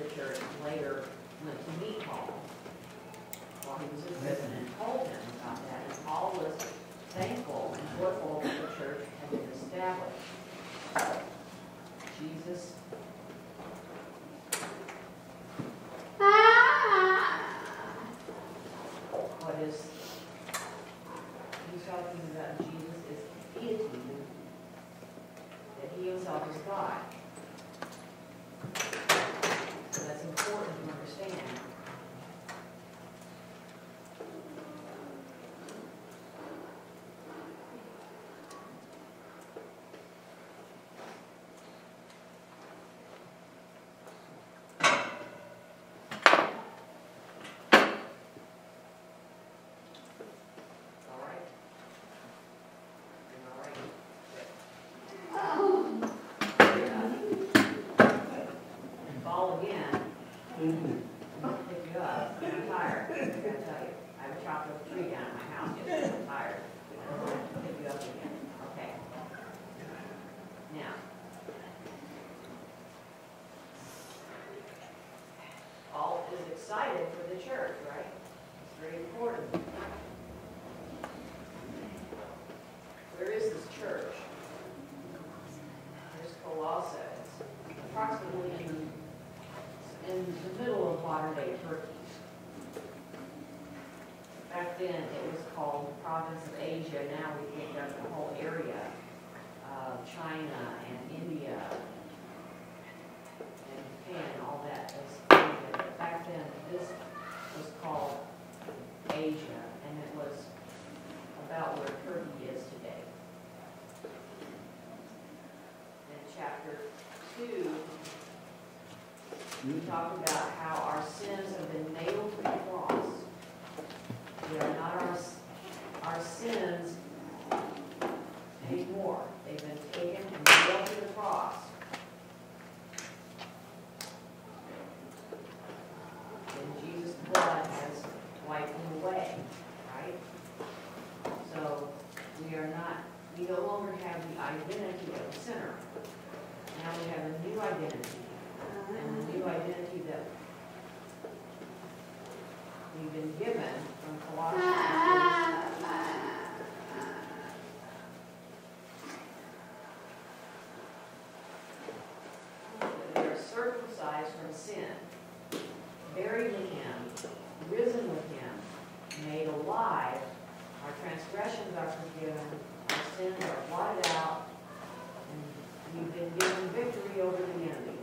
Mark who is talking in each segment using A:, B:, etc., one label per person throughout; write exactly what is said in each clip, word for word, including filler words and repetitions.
A: the church later went to meet Paul while he was in prison and told him about that. And Paul was thankful and joyful that the church had been established. Jesus what is he's talking about Jesus is deity, that he himself is God. So that's important to understand. Excited for the church, right? It's very important. Where is this church? There's Colossae. It's approximately in, in the middle of modern-day Turkey. Back then, it was called the province of Asia. Now we think of the whole area of China and India and Japan and all that. Back then, this was called Asia, and it was about where Turkey is today. In chapter two, we talk about how our sins have been nailed to the cross. They are not our, our sins anymore. They've been taken and nailed to the cross. Blood has wiped them away, right? So we are not, we no longer have the identity of the sinner. Now we have a new identity. And the new identity that we've been given from Colossians is we are circumcised from sin, buried in him, risen with him, made alive, our transgressions are forgiven, our sins are blotted out, and we've been given victory over the enemy.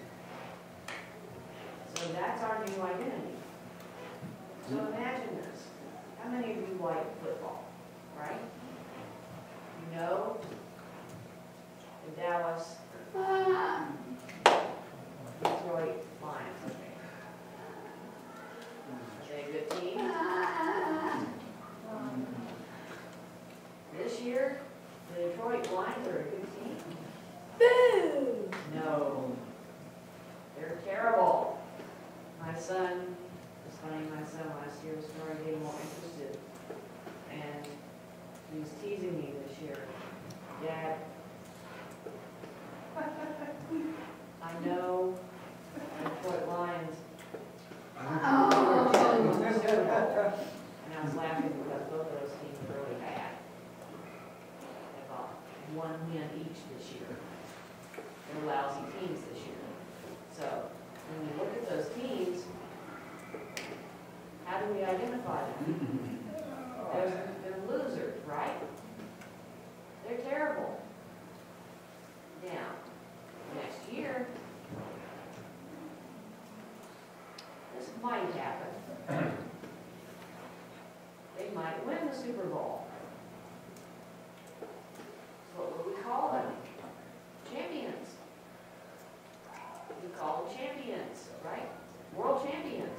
A: So that's our new identity. So imagine this. How many of you like football, right? You know the Dallas Detroit Lions, okay. Are they a good team? This year, the Detroit Lions are a good team. Boo! No. They're terrible. My son, it's funny, my son last year started getting more interested. And he was teasing me this year. Dad, I know the Detroit Lions. Oh. And I was laughing because both of those teams are really bad. They've got one win each this year. They're lousy teams this year. So when you look at those teams, how do we identify them? They're, they're losers, right? They're terrible. Now, next year, this might happen. They might win the Super Bowl. So what would we call them? Champions. We call them champions, right? World champions.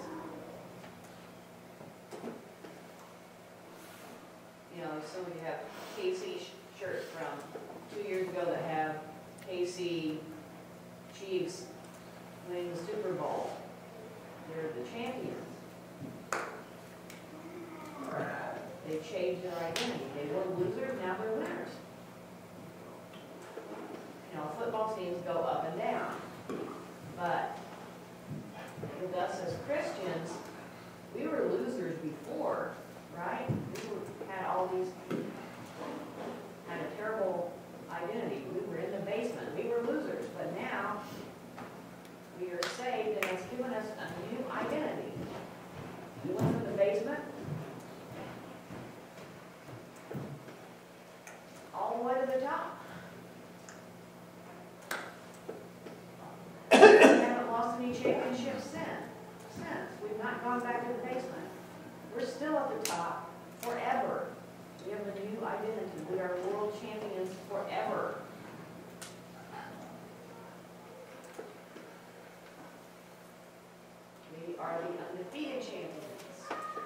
A: You know, so we have K C shirts from two years ago that have K C Chiefs winning the Super Bowl. They're the champions. They've changed their identity. They were losers, now they're winners. You know, football teams go up and down. But We were losers before, right? We were, had all these, had a terrible identity. We were in the basement. We were losers. But now, we are saved, and it's given us a new identity. We went from the basement all the way to the top. We haven't lost any championships since. Since. We've not gone back to the basement. We're still at the top forever. We have a new identity. We are world champions forever. We are the undefeated champions.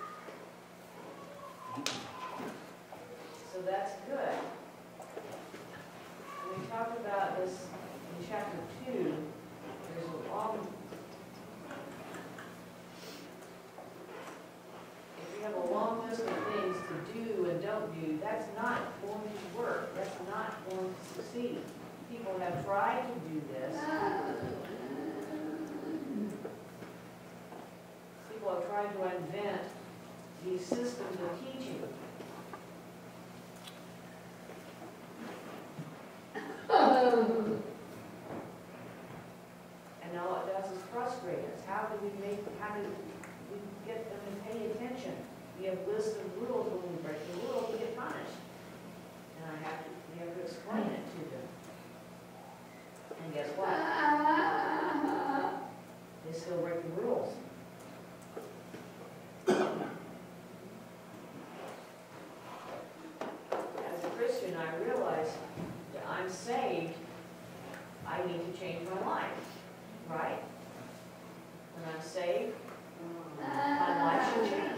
A: So that's good. And we talked about this in chapter two. There's a long, if you have a long list of things to do and don't do, that's not going to work. That's not going to succeed. People have tried to do this. People have tried to invent these systems of teaching. And all it does is frustrate us. How do we make, how do we get them to pay attention? We have lists of rules. When we break the rules, we get punished. And I have to, we have to explain it to them. And guess what? They still break the rules. As a Christian, I realize that I'm saved. I need to change my life, right? When I'm saved, my life should change.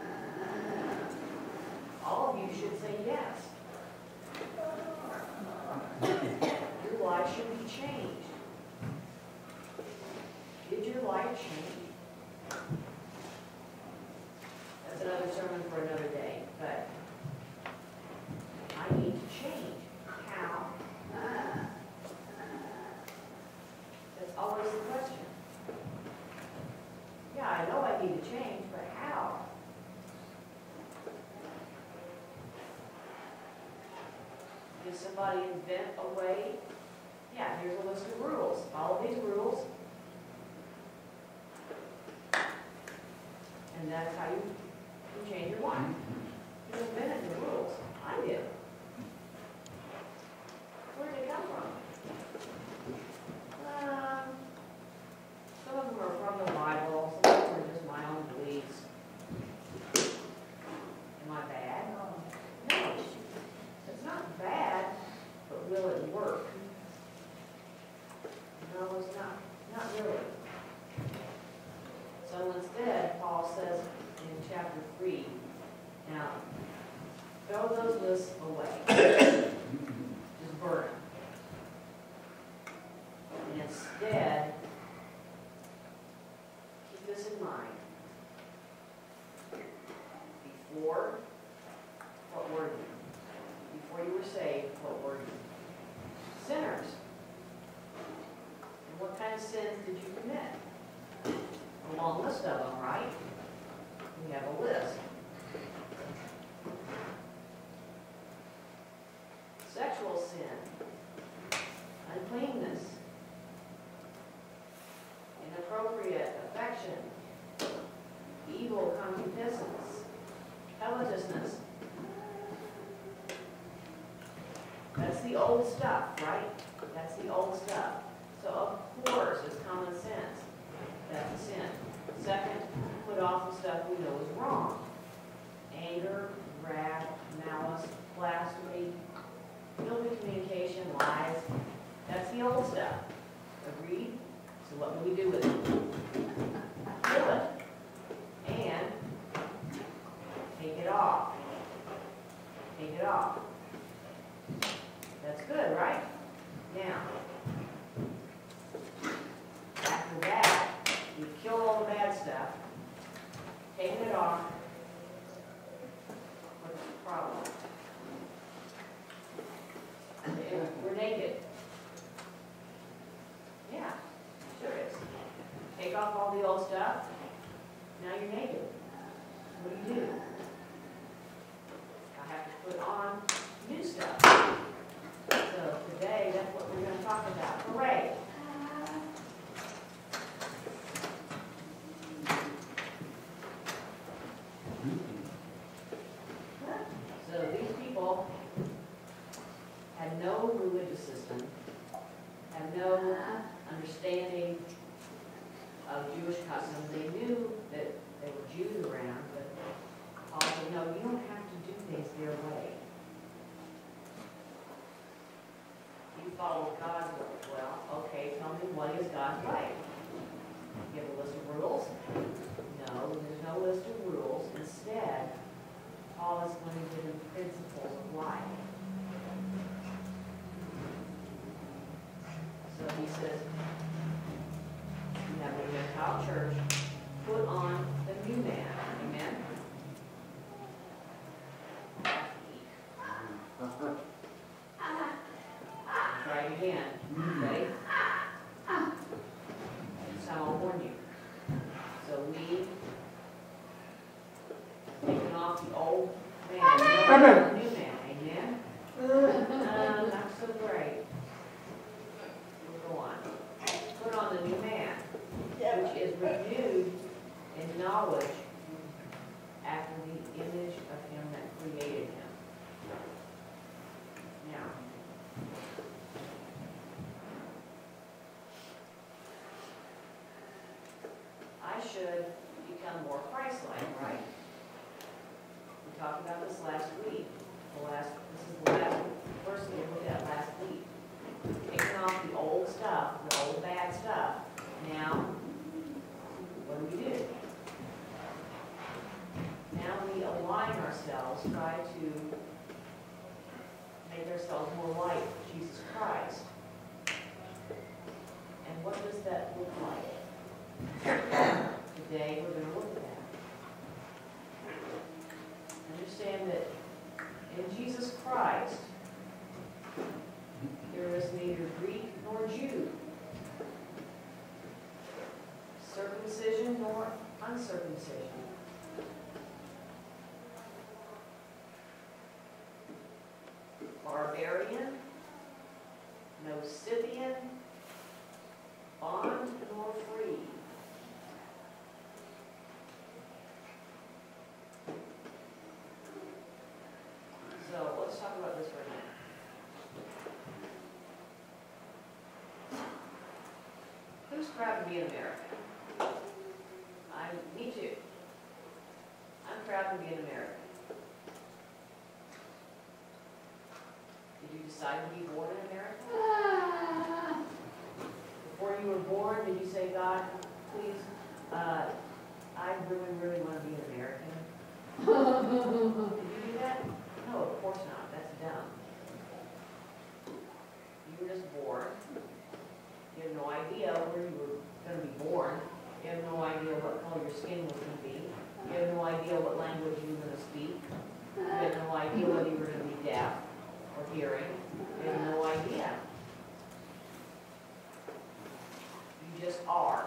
A: All of you should say yes. Your life should be changed. Did your life change? That's another sermon for another day, but I need to change. How? That's always the question. Yeah, I know I need to change, but how? Did somebody invent a way? Yeah, here's a list of rules. Follow these rules. And that's how you, you change your life. You invented the rules. I did. Where did it come from? Um, some of them are from the Bible. Some of them are just my own beliefs. Am I bad? No. It's not bad, but will it work? No, it's not. Not really. So instead, Paul says in chapter three, now, throw those lists away. Just burn them. And instead, keep this in mind. Before, what were you? Before you were saved, what were you? Sinners. And what kind of sins did you commit? A long list of them, right? We have a list. Sexual sin, uncleanness, inappropriate affection, evil concupiscence, covetousness. That's the old stuff, right? That's the old stuff. So of course it's common sense. That's a sin. Second, put off the stuff we know is wrong. Anger, wrath, malice, blasphemy, filthy communication, lies. That's the old stuff. Agreed? So what do we do with it? Kill it. And take it off. Take it off. That's good, right? Now, after that, you've killed all the bad stuff, taken it off. What's the problem? We're naked. Yeah, sure is. Take off all the old stuff. Now you're naked. what do you do? I have to put on new stuff. So today, that's what we're going to talk about. Hooray! So these people had no religious system, had no understanding of Jewish customs. They knew that there were Jews around, but Paul said, no, you don't have to do things their way. You follow God's way. Well, okay, tell me, what is God's way? Give a list of rules? No, there's no list of rules. Instead, Paul is going to give them principles of life. So he says, you have a Gentile church, put on the new man. Amen? Try it again. Ready? This time I'll warn you. So we taking off the old man, the new man. Amen? Uh, not so great. We'll go on. Put on the new man, which is renewed in knowledge after the image of him that created him. Now, I should become more Christ-like, right? We talked about this last week. The last, this is the last verse we looked at last week. Taking off the old stuff, the old bad stuff. Now, what do we do? Now we align ourselves, try to make ourselves more like Jesus Christ. And what does that look like? Today we're going to look at that. Understand that in Jesus Christ, there is neither Greek nor Jew, circumcision nor uncircumcision. Barbarian, no Scythian, bond nor free. So let's talk about this for a minute. Who's proud to be an American? I, me too. I'm proud to be an American. Did you decide to be born in America? Before you were born, did you say, God, please, uh, I really, really want to be an American? Did you do that? No, of course not. That's dumb. You were just born. You have no idea where you were going to be born. You have no idea what color your skin was going to be. You have no idea what language you were going to speak. You have no idea whether you were going to be deaf or hearing. You have no idea. You just are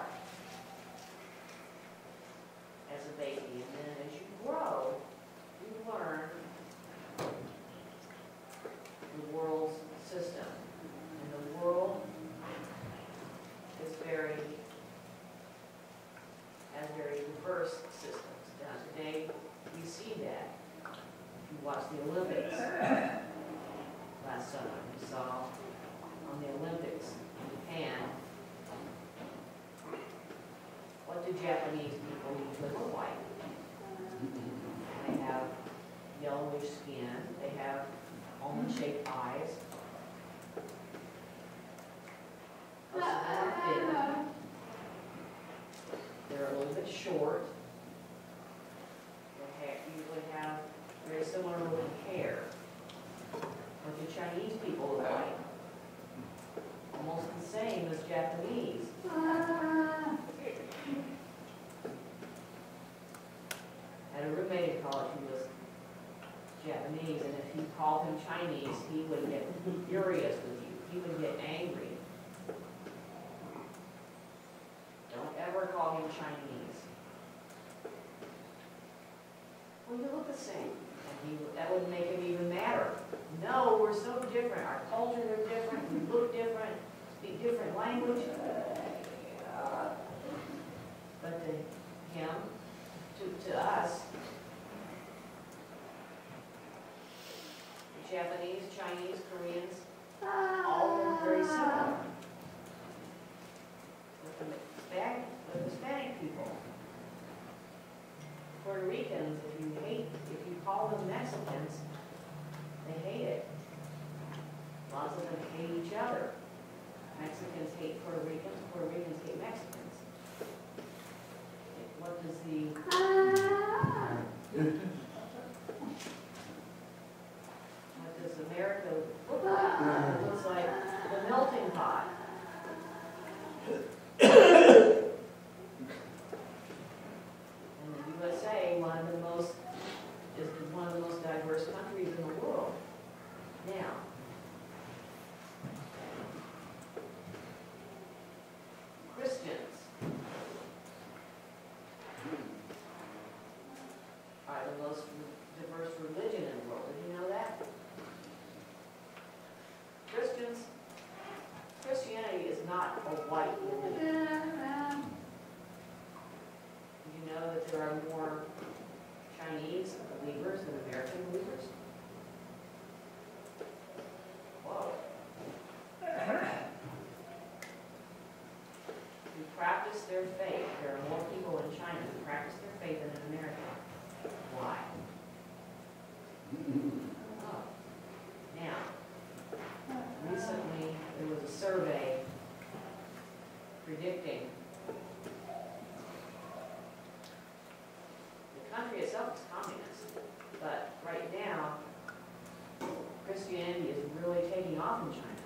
A: as a baby. And then as you grow, you learn the world's system. And the world is very, has very diverse systems. Now today, we see that. If you watch the Olympics last summer, we saw on the Olympics in Japan, what do Japanese people usually look like? They have yellowish skin, they have almond-shaped eyes. Most of them are thin. They're a little bit short. They have, usually have very similar looking hair. What do Chinese people look like? Almost the same as Japanese. I had a roommate in college who was Japanese, and if you called him Chinese, he would get furious with you. He would get angry. Don't ever call him Chinese. well, you look the same. And he, that would make him even madder. No, we're so different. Our cultures are different. We look different. Speak different language. But to him, to, to us, the Japanese, Chinese, Koreans, all are very similar. With the Hispanic, with the Hispanic people. Puerto Ricans, if you hate, if you call them Mexicans, they hate it. Lots of them hate each other. Mexicans hate Puerto Ricans, Puerto Ricans hate Mexicans. What does the what does America look like? It looks like the melting pot. And the U S A, one of the most, is one of the most diverse countries in the world. Now, Christians are the most diverse religion in the world. Did you know that? Christians, Christianity is not a white religion. Did you know that there are more Chinese believers than American believers? Whoa. Who practice their faith. There are more people in China who practice their faith than in America. Why? Oh. Now, recently there was a survey predicting the country itself is communist, but right now Christianity is really taking off in China.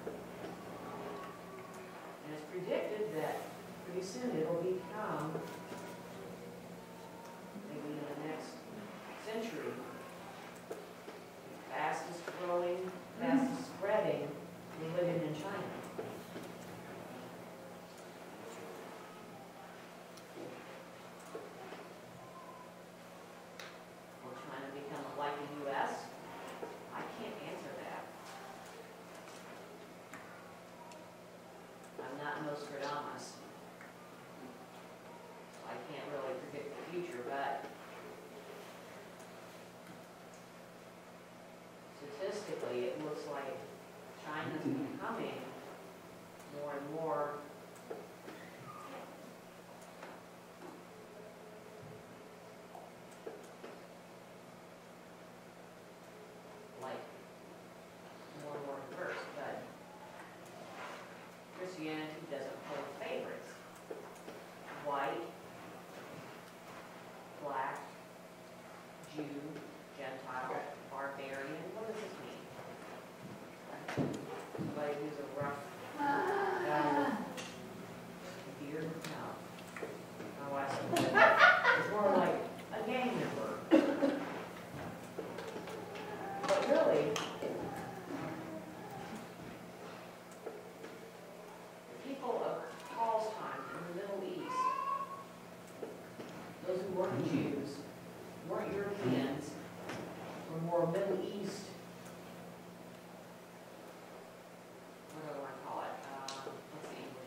A: And it's predicted that pretty soon it'll become, maybe in the next century, fastest growing, fastest spreading religion in China. Will China become like the U S? I can't answer that. I'm not Nostradamus. I can't really predict the future, but statistically, it looks like China's becoming more and more like more and more diverse, but Christianity doesn't hold favorites. White, black, Jew, Gentile, barbarian. What does this mean? Somebody who's a rough guy with a beard? No. My wife said that. It's more like a gang member. But really, the people of Paul's time in the Middle East, those who weren't Jews, weren't Europeans, were more Middle East. What do I want to call it? Uh, what's the English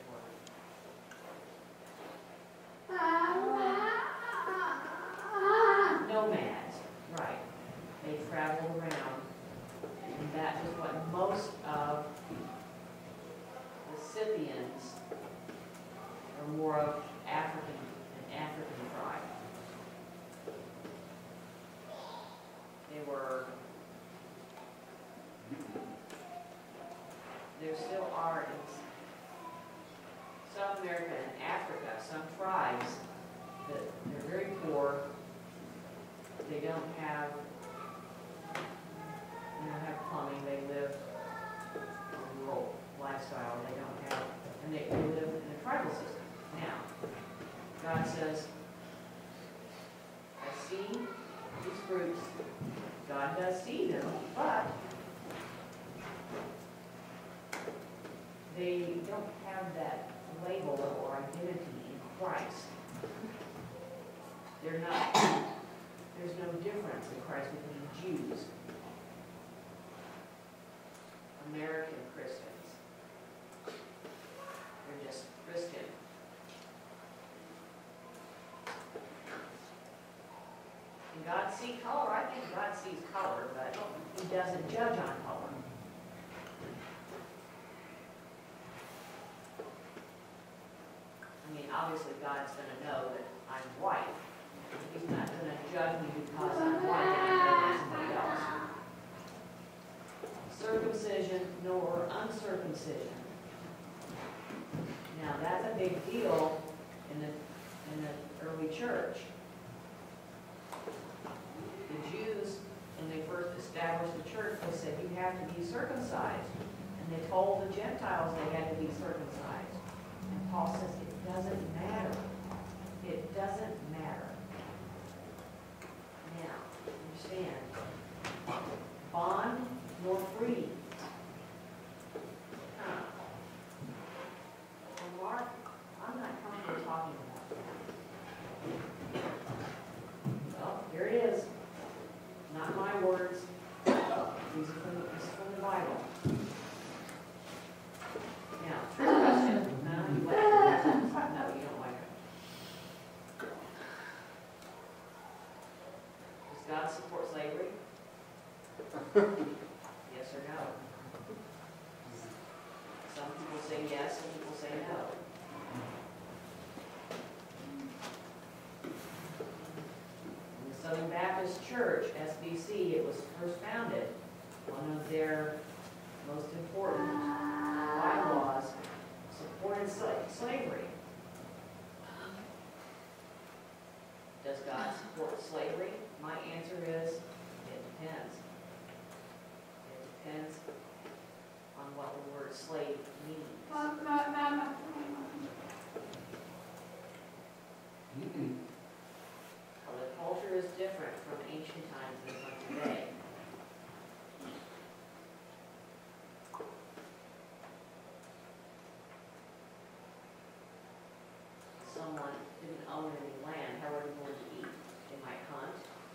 A: word? Nomads, right. They traveled around, and that is what most of the Scythians are more of African, an African tribe. They were, there still are in South America and Africa some tribes that they're very poor. They don't have, they don't have plumbing. They live a rural lifestyle. They don't have, and they, they live in a tribal system. Now, God says, I see these groups. God does see them, but they don't have that label or identity in Christ. They're not, there's no difference God see color? I think God sees color, but he doesn't judge on color. I mean, obviously God's going to know that I'm white. He's not going to judge me because I'm white and I'm better than somebody else. Circumcision nor uncircumcision. Now that's a big deal in the in the early church. The Jews, when they first established the church, they said you have to be circumcised, and they told the Gentiles they had to be circumcised. And Paul says it doesn't matter. It doesn't matter. Now, understand, bond nor free. Huh. Well, Mark, I'm not comfortable talking about that. Well, here it is. Not my words. These are from, this is from the Bible. Now, trick question. No, you like it. No, you don't like it. Does God support slavery? Yes or no? Some people say yes, some people say no. In the Southern Baptist Church, S B C, it was first founded. One of their most important bylaws supported slavery. Does God support slavery? My answer is, it depends. It depends on what the word slave means.
B: Mm-mm.
A: Well, the culture is different from ancient times than from today. Someone didn't own any land, how are they going to eat? They might hunt.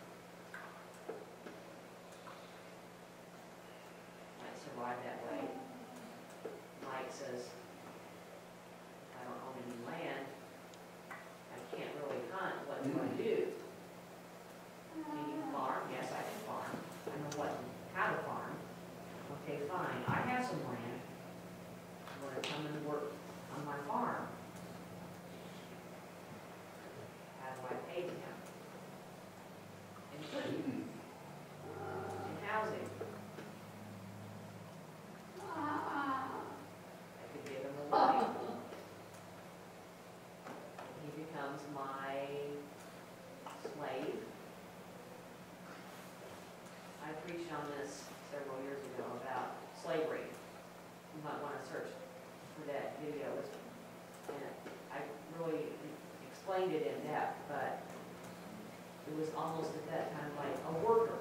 A: Might survive that way. Mike says, I don't own any land. I can't really hunt. What do I do? Can you farm? Yes, I can farm. I know what, how to farm. Okay, fine. I have some land. I'm going to come and work on my farm. How do I pay them? In food. In housing. I could give him a wife. He becomes my slave. I preached on this several years ago about slavery. You might want to search for that video. And I really explained it in depth, but it was almost at that time like a worker.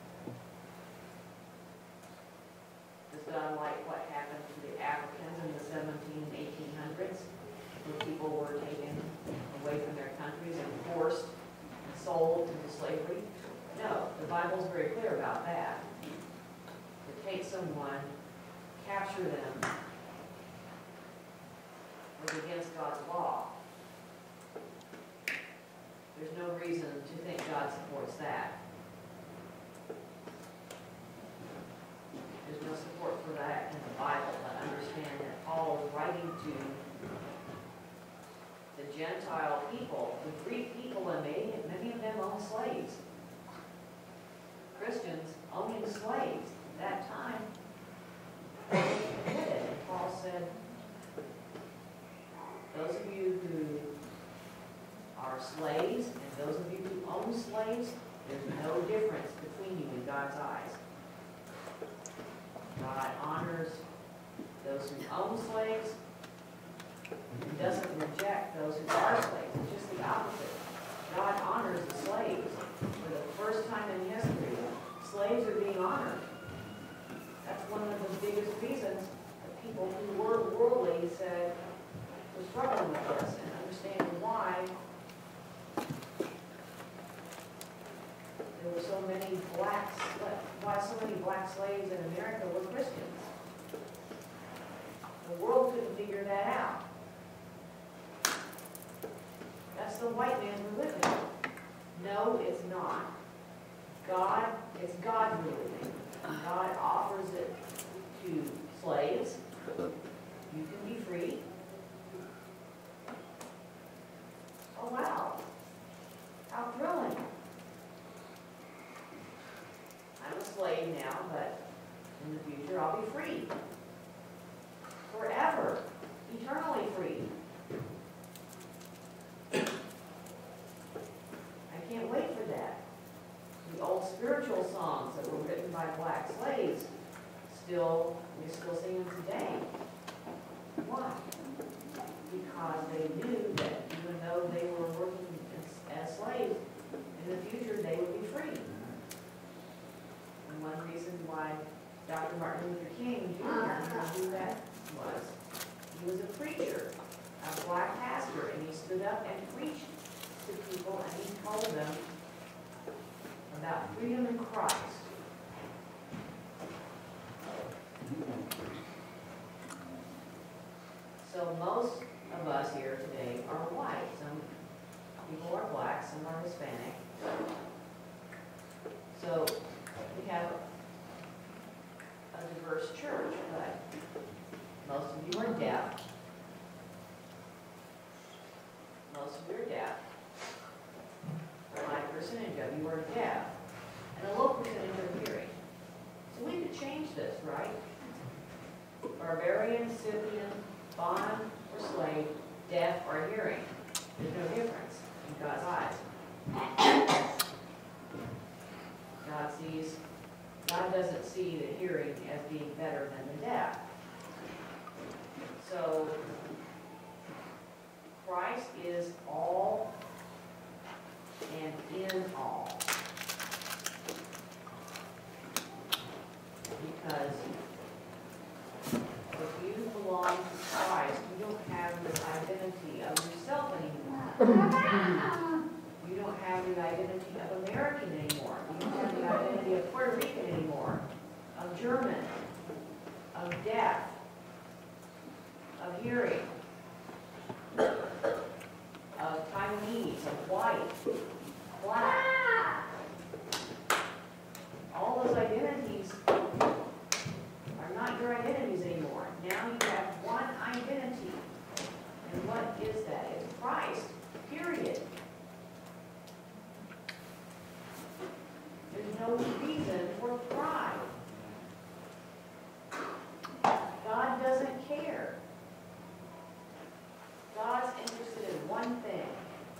A: Does God like what happened to the Africans in the seventeen and eighteen hundreds, when people were taken away from their countries and forced and sold into slavery? No, the Bible's very clear about that. To take someone, capture them, was against God's law. There's no reason to think God supports that. There's no support for that in the Bible, but understand that Paul is writing to the Gentile people, the Greek people, and many, many of them owned slaves. Christians owning slaves at that time was permitted. And Paul said, those of you who are slaves and those of you who own slaves, there's no difference between you in God's eyes. God honors those who own slaves. He doesn't reject those who are slaves. It's just the opposite. God honors the slaves. For the first time in history, slaves are being honored. That's one of the biggest reasons that people who were worldly said, we're struggling with this and understanding why there were so many blacks, why so many black slaves in America were Christians. The world couldn't figure that out. That's the white man we're living in. No, it's not. God, it's God ruling. God offers it to slaves. You can be free. Oh, wow. How thrilling. I'm a slave now, but in the future I'll be free. Forever. Eternally free. I can't wait for that. The old spiritual songs that were written by black slaves, still, we still sing them today. Why? Because they knew that even though they were working as, as slaves, in the future they would be free. And one reason why Doctor Martin Luther King Junior knew who that was, he was a preacher, a black pastor, and he stood up and preached to people, and he told them about freedom in Christ. So most of us here today are white. Some people are black, some are Hispanic. So we have a diverse church, but most of you are deaf. Most of you are deaf. A high percentage of you are deaf. And a low percentage are hearing. So we could change this, right? Barbarian, Scythian, bond or slave, deaf or hearing. There's no difference in God's eyes. God sees, God doesn't see the hearing as being better than the deaf. So Christ is all and in all. Because if you belong to Christ, you don't have this identity of yourself anymore. You don't have the identity of American anymore. You don't have the identity of Puerto Rican anymore, of German, of deaf, of hearing, of Chinese, of white, black. All those identities are not your identities anymore. Now you have one identity. And what is that? It's Christ, period. There's no reason for pride. God doesn't care. God's interested in one thing.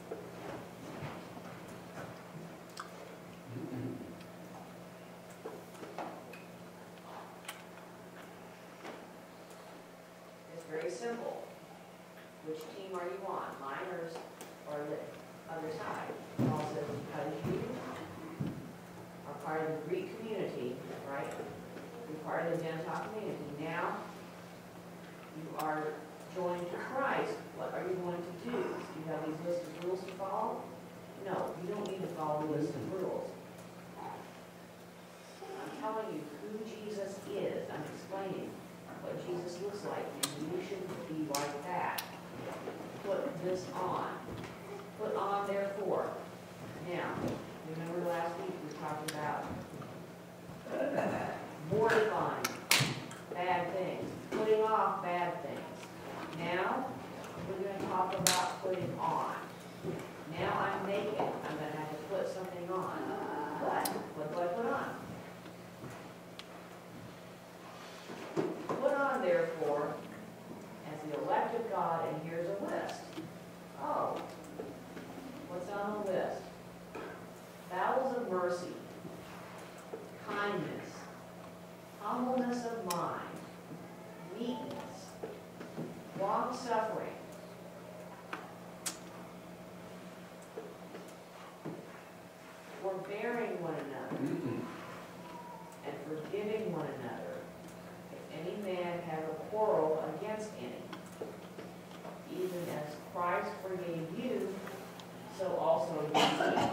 A: It's very simple. Which team are you on? Mine or, or the other side? Paul says, because you are part of the Greek community, right? You're part of the Gentile community. Now, you are joined to Christ. What are you going to do? Do you have these lists of rules to follow? No, you don't need to follow the list of rules. I'm telling you who Jesus is. I'm explaining what Jesus looks like. And you should be like that. Put this on. Put on, therefore. Now, remember last week we talked about mortifying bad things, putting off bad things. Now, we're going to talk about putting on. Now I'm naked. I'm going to have to put something on. What? What do I put on? Put on, therefore, as the elect of God, and here's a list. Oh, what's on the list? Bowels of mercy, kindness, humbleness of mind, meekness, long-suffering, forbearing one another, mm-hmm. and forgiving one another. If any man have a quarrel against any, even as Christ forgave you, so also you.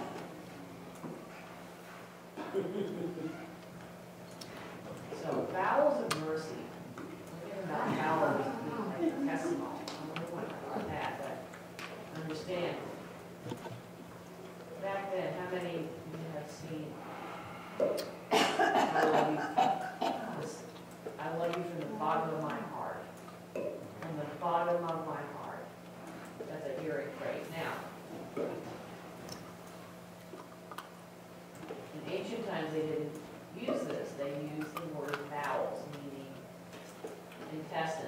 A: So, bowels of mercy. Forget about bowels of testimony. I'm not going to talk about that, but understand. Back then, how many of you have seen I love you. I love you from the bottom of my heart. From the bottom of my heart. That's a hearing phrase. Now, in ancient times they didn't use this. They used the word bowels, meaning intestines.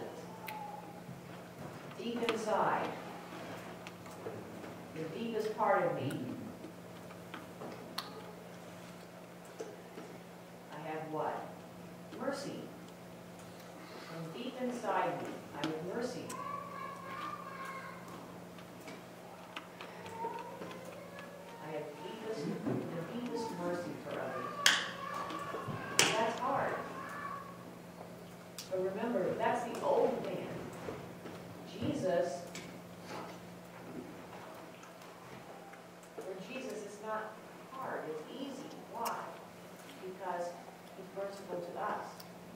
A: Deep inside, the deepest part of me, I have what? Mercy. From deep inside me, I have mercy. I have deepest, the deepest mercy for others. That's hard. But remember, that's the old man. Jesus, for Jesus, it's not hard, it's easy. Why? Because he's merciful to us.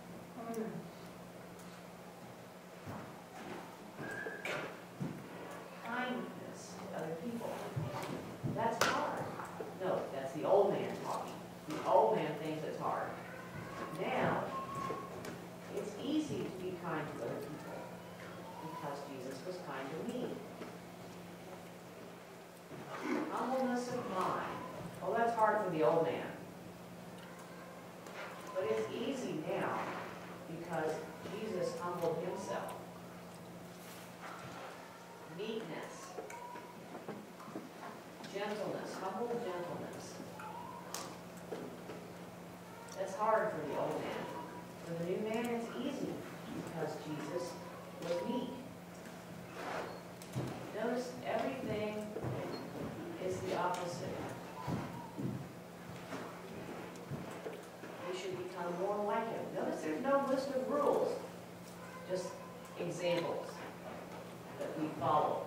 A: Kindness to other people. That's hard. No, that's the old man talking. The old man thinks it's hard. Now, it's easy to be kind to other people because Jesus was kind to me. Humbleness of mind. Oh, that's hard for the old man. But it's easy now because Jesus humbled himself. Meekness. Gentleness. Humble gentleness. That's hard for the old man. For the new man, it's easy because Jesus was meek. Notice everything is the opposite. We should become more like him. Notice there's no list of rules, just examples that we follow.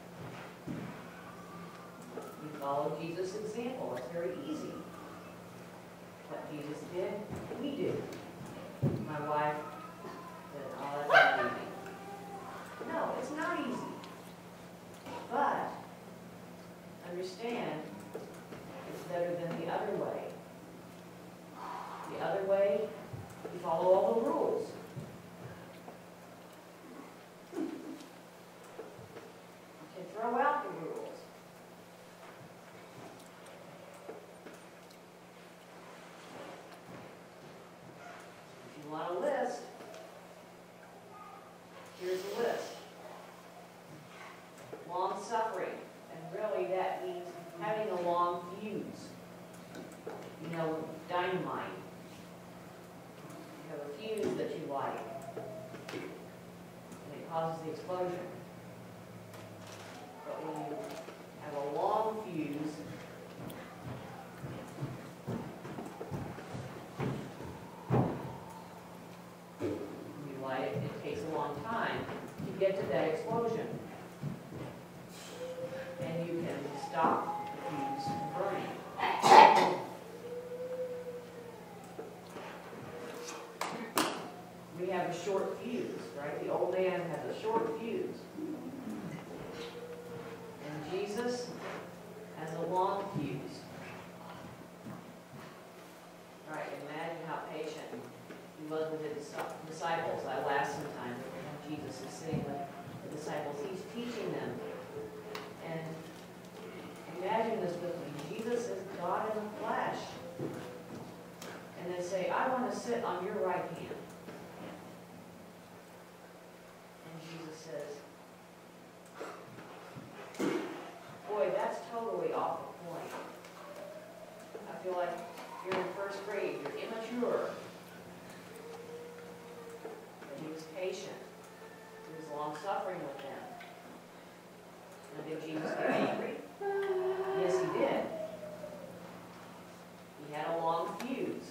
A: We follow Jesus' example. It's very easy. What Jesus did, we do. My wife said, oh, that's not easy. No, it's not easy. But understand, it's better than the other way. The other way, you follow all the rules. You can throw out the rules. If you want a list, here's a list. Long suffering, and really that means having a long fuse. You know, dynamite. You have a fuse that you light, and it causes the explosion. But when you have a long fuse, you light it, it takes a long time to get to that explosion. And you can stop the fuse from burning. We have a short fuse, right? The old man has a short fuse. And Jesus has a long fuse. Right, imagine how patient he was with his disciples. I laugh sometimes when Jesus is sitting with the disciples. He's teaching them. And imagine this with me. Jesus is God in the flesh. And they say, I want to sit on your right hand. And Jesus says, boy, that's totally off the point. I feel like you're in first grade. You're immature. But he was patient. He was long-suffering with them. And did Jesus get angry? Yes, he did. He had a long fuse.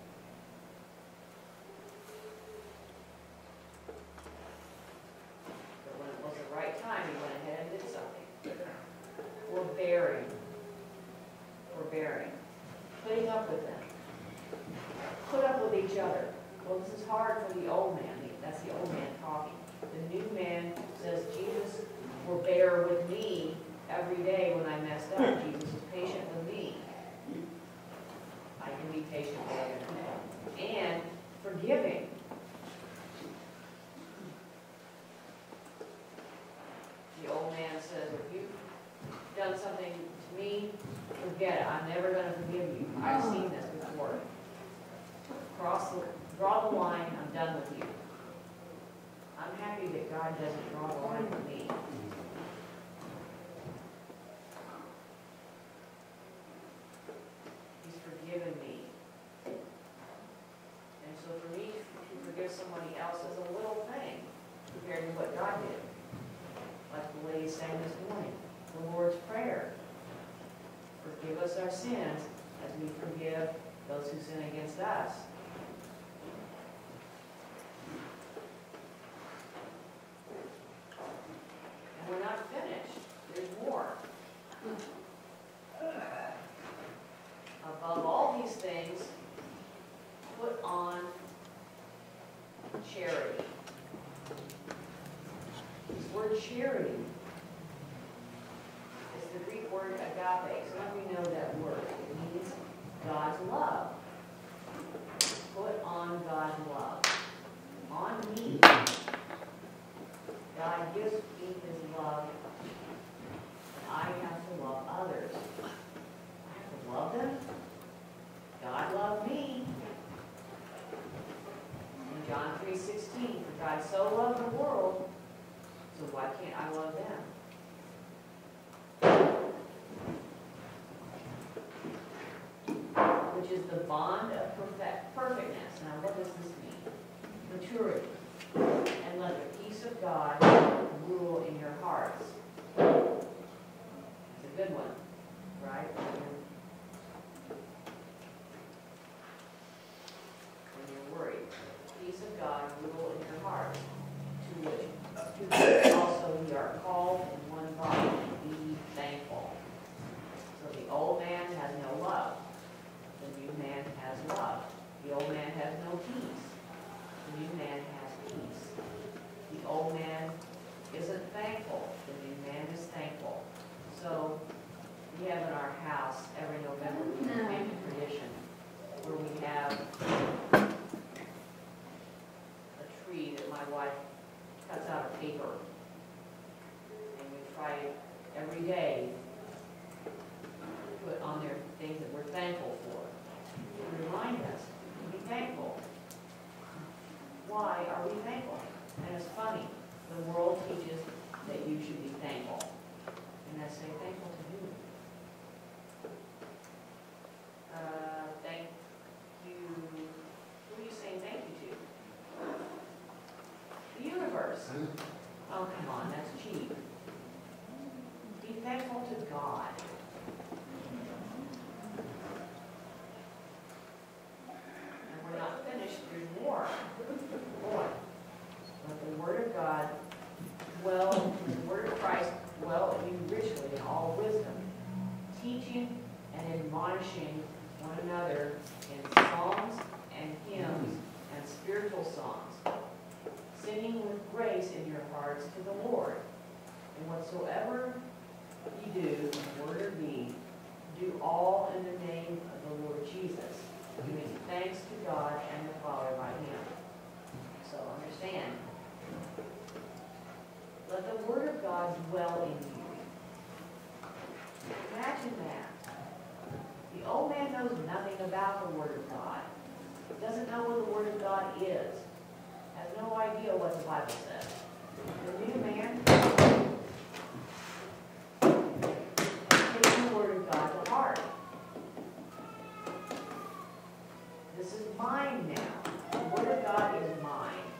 A: But when it was the right time, he went ahead and did something. Forbearing. Forbearing. Putting up with them. Put up with each other. Well, this is hard for the old man. That's the old man talking. The new man says, Jesus will bear with me every day when I messed up. Jesus is patient with me. I can be patient forget it. I'm never going to forgive you. I've seen this before. Cross the, draw the line. I'm done with you. I'm happy that God doesn't draw the line with me. He's forgiven me. And so for me to forgive somebody else is a little thing compared to what God did. Like the lady sang this morning, the Lord's Prayer. Forgive us our sins as we forgive those who sin against us. And we're not finished. There's more. Above all these things, put on charity. This word charity is the Greek word agape. So how do we know that word? It means God's love. Put on God's love. On me. God gives me his love. And I have to love others. I have to love them. God loved me. In John three sixteen, for God so loved the world, so why can't I love them? Which is the bond of perfect, perfectness. Now, what does this mean? Maturity. And let the peace of God rule in your hearts. It's a good one, right? When you're worried. Peace of God rule in your hearts, to which, to which also we are called in one body. Be thankful. So the old man has no love. The new man has love. The old man has no peace. The new man has peace. The old man isn't thankful. The new man is thankful. So we have in our house every November we make a tradition where we have a tree that my wife cuts out of paper, and we try every day to put on there things that we're thankful for. To remind us to be thankful. Why are we thankful? And it's funny, the world teaches that you should be thankful. And I say, thankful to who? Uh, thank you. Who are you saying thank you to? The universe. Oh, come on, that's cheap. Be thankful to God. And we're not finished. There's more. Boy. Let the Word of God dwell, the Word of Christ dwell in you richly in all wisdom, teaching and admonishing one another in psalms and hymns and spiritual songs, singing with grace in your hearts to the Lord. And whatsoever you do, in word or deed, do all in the name of the Lord Jesus, giving thanks to God and the Father by him. So understand, let the Word of God dwell in you. Imagine that. The old man knows nothing about the Word of God. Doesn't know what the Word of God is. Has no idea what the Bible says. The new man takes the Word of God to heart. This is mine now. The Word of God is mine.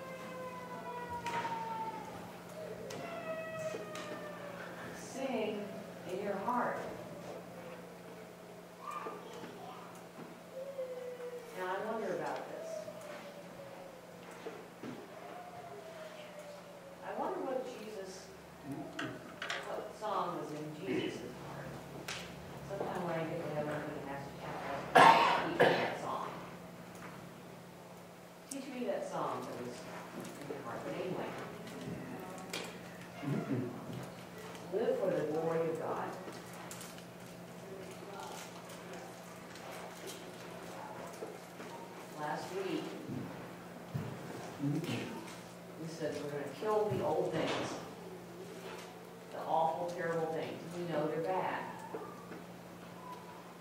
A: Sing in your heart. Now I wonder about this. I wonder what Jesus, what song was in Jesus' heart. Sometime when I get to heaven, I'm going to ask you to teach me that song. Teach me that song that was in your heart. But anyway. Live for the glory of God. Last week, we said we're going to kill the old things, the awful, terrible things. We know they're bad.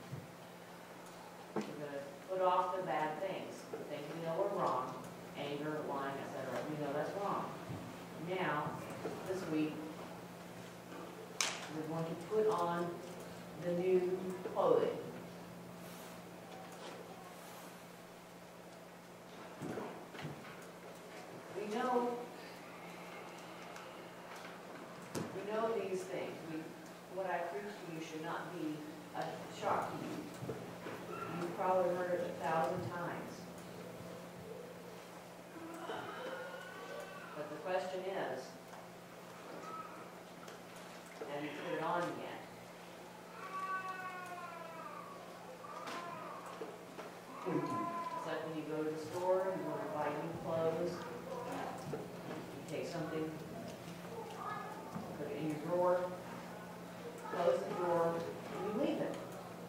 A: We're going to put off the bad things, the things we know are wrong, anger, lying, et cetera. We know that's wrong. Now, this week, we're going to put on the new clothing. We know, we know these things. We, what I preach to you should not be a shock to you. You've probably heard it a thousand times. But the question is, have you put it on yet? It's like when you go to the store and you want to buy new clothes. You take something, put it in your drawer, close the drawer, and you leave it.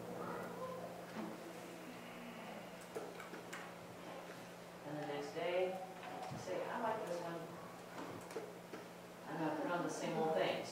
A: And the next day, you say, I like this one. I'm going to put on the same old things.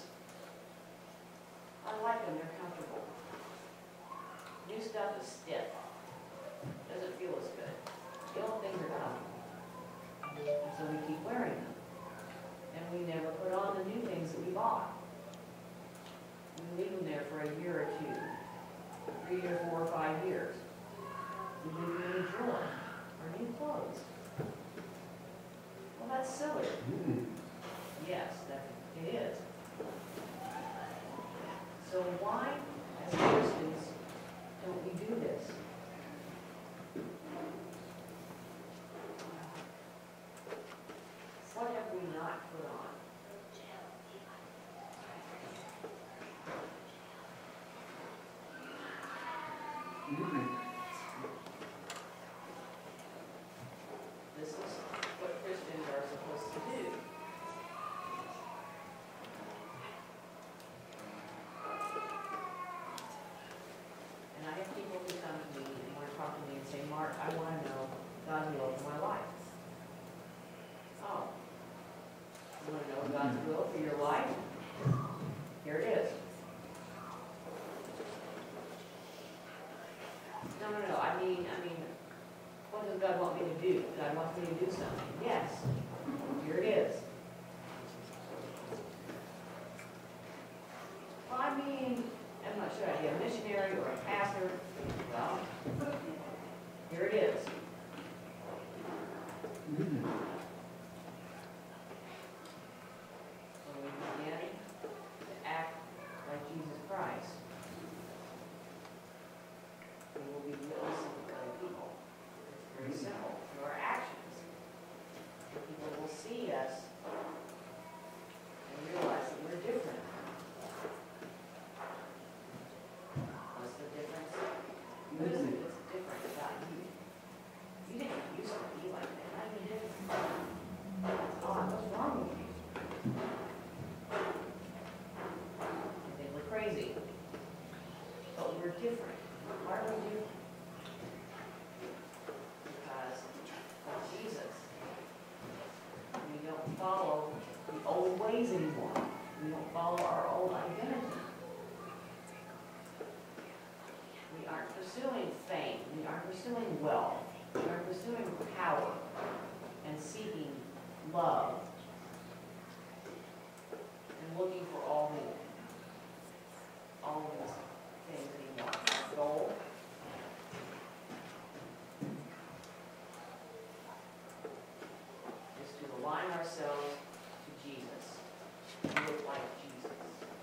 A: I like them, they're comfortable. New stuff is stiff. Doesn't feel as good. The old things are dumb. And so we keep wearing them. And we never put on the new things that we bought. We leave them there for a year or two, three or four or five years. We leave them in a drawer, or new clothes. Well, that's silly. Mm. Yes, that it is. So why, as Christians, don't we do this? What have we not put on? Mm-hmm. This is what Christians are supposed to do. And I have people who come to me and want to talk to me and say, Mark, I want to know God's will for my life. Oh. You want to know God's will for your life? Here it is. No, no, no. I mean, I mean, what does God want me to do? God wants me to do something. Yes. Here it is. Well, I mean, I'm not sure I'd be a missionary or a pastor. Well, here it is. Mm-hmm. Different. Why are we different? Because of Jesus. We don't follow the old ways anymore. We don't follow our old identity. We aren't pursuing fame. We aren't pursuing wealth. We aren't pursuing power and seeking love and looking for all the all these things anymore. Our goal is to align ourselves to Jesus, to look like Jesus,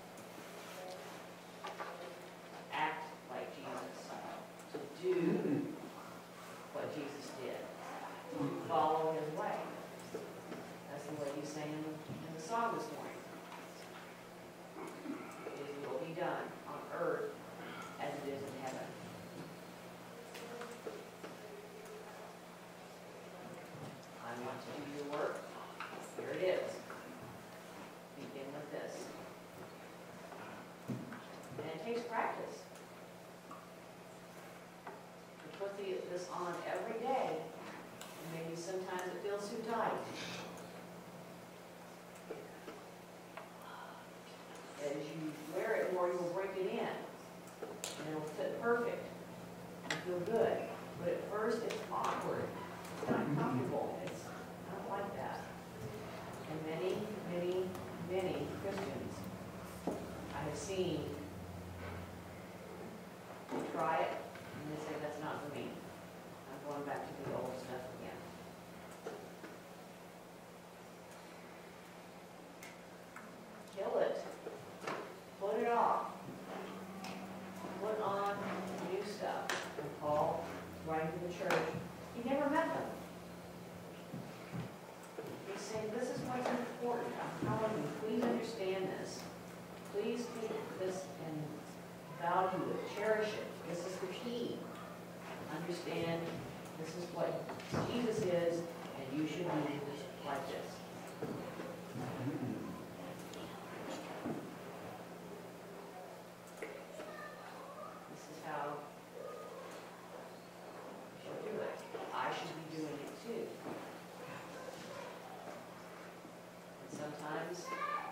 A: act like Jesus, to do what Jesus did, follow his way. That's the way he sang in the, in the song this morning. His will be done on earth as it is in heaven. I want to do your work. Here it is. Begin with this. And it takes practice. To put the, this on every day, and maybe sometimes it feels too tight. As you wear it more, you'll break it in. And it'll fit perfect and feel good. But at first, it's awkward. It's not comfortable. It's, I don't like that. And many, many, many Christians I have seen, they try it, and they say, that's not for me. I'm going back to the old stuff again. Kill it. Put it off. Put on new stuff. And Paul, writing to the church, he never met them. He's saying, this is what's important. I'm telling you, please understand this. Please keep this and value it, cherish it. This is the key. Understand this is what Jesus is, and you should be like this. This is how you should do it. I should be doing it too. And sometimes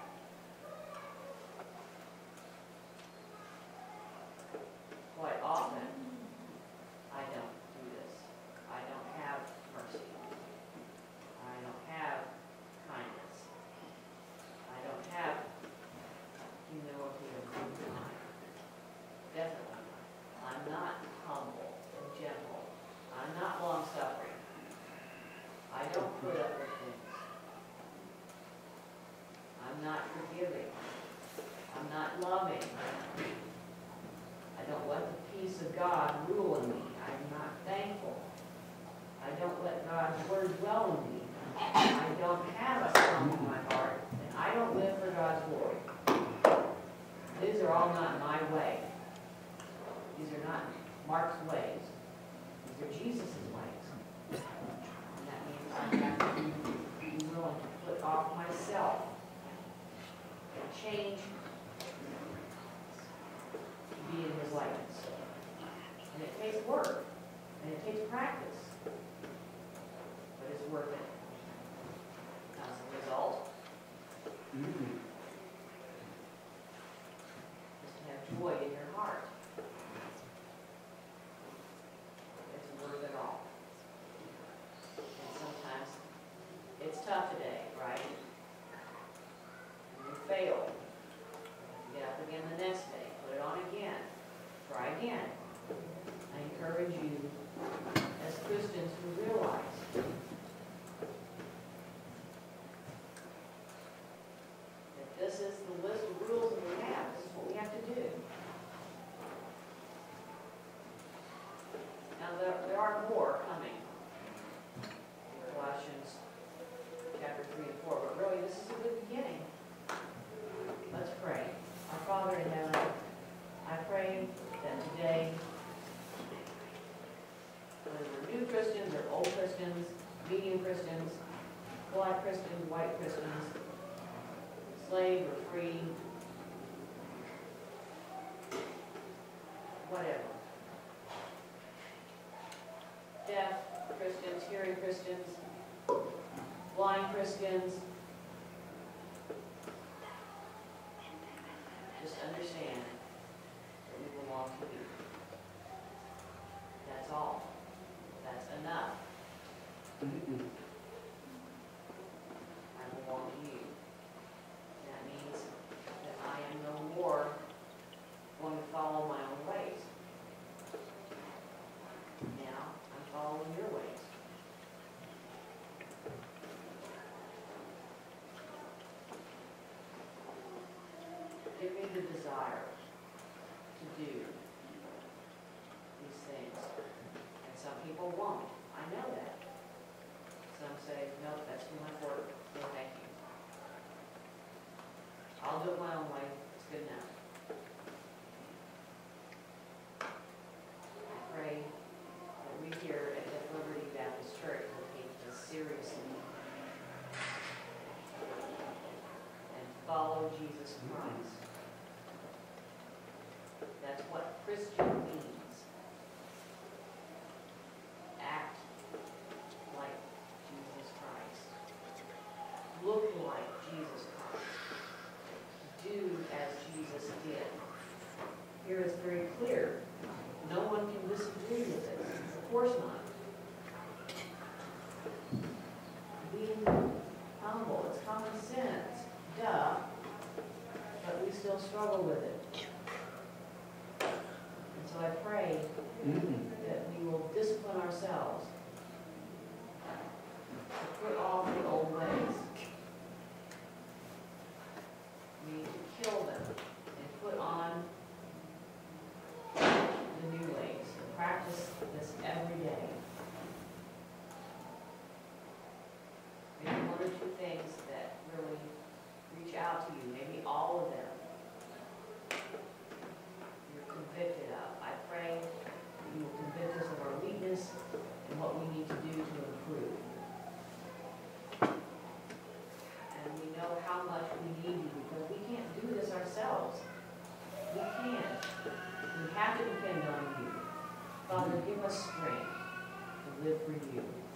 A: quite often, I don't do this. I don't have mercy. I don't have kindness. I don't have humility or good mind. Definitely not. I'm not humble and gentle. I'm not long-suffering. I don't put up with things. I'm not forgiving. I'm not loving. I don't let the peace of God rule in me. I'm not thankful. I don't let God's word dwell in me. I don't have a song in my heart, and I don't live for God's glory. These are all not my way. These are not Mark's ways. These are Jesus' ways. And that means I have to be willing to put off myself and change be in his likeness. And it takes work, and it takes practice, but it's worth it. As a result, mm-hmm. is to have joy in your heart. It's worth it all. And sometimes it's tough today, right? And you fail. You get up again the next day. Put it on again. Try again. I encourage you as Christians to realize that this is the list of rules that we have. This is what we have to do. Now there, there are more coming. Colossians chapter three and four. But really this is a good beginning. Let's pray. Our Father in heaven, I pray that today, whether we're new Christians or old Christians, medium Christians, black Christians, white Christians, slave or free, whatever, deaf Christians, hearing Christians, blind Christians, just understand that we belong to you. That's all. That's enough.
B: Mm-hmm.
A: I belong to you. That means that I am no more going to follow my own ways. Now I'm following your ways. Give me the desire to do these things. And some people won't. I know that. Some say, no, that's too much work. No, thank you. I'll do it my own way. It's good enough. I pray that we here at the Liberty Baptist Church will take this seriously and follow Jesus Christ. That's what Christian means. Act like Jesus Christ. Look like Jesus Christ. Do
B: Mm-mm.
A: that we will discipline ourselves to put off the old ways. We need to kill them and put on the new ways and practice this every day. Maybe one or two things that really reach out to you, maybe all of them you're convicted of. I pray that you will convict us of our weakness and what we need to do to improve. And we know how much we need you because we can't do this ourselves. We can't. We have to depend on you. Father, give us strength to live for you.